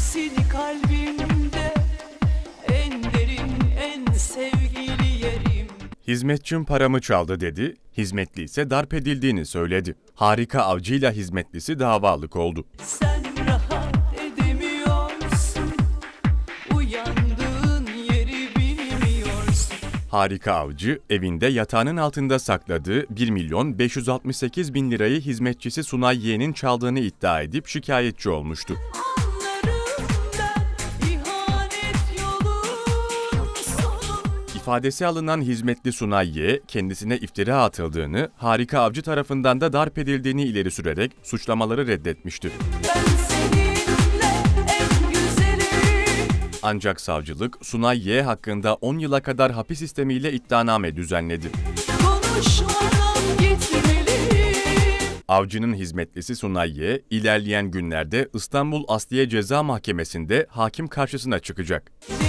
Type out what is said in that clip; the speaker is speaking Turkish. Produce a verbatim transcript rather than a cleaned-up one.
seni kalbimde, en derin, en sevgili yerim. Hizmetçim paramı çaldı dedi, hizmetli ise darp edildiğini söyledi. Harika Avcı'yla hizmetlisi davalık oldu. Sen rahat edemiyorsun, uyandığın yeri bilmiyorsun. Harika Avcı, evinde yatağının altında sakladığı bir milyon beş yüz altmış sekiz bin lirayı hizmetçisi Sunay Y'nin çaldığını iddia edip şikayetçi olmuştu. İfadesi alınan hizmetli Sunay Y, kendisine iftira atıldığını, Harika Avcı tarafından da darp edildiğini ileri sürerek suçlamaları reddetmişti. Ancak savcılık, Sunay Y hakkında on yıla kadar hapis istemiyle iddianame düzenledi. Avcı'nın hizmetlisi Sunay Y, ilerleyen günlerde İstanbul Asliye Ceza Mahkemesi'nde hakim karşısına çıkacak.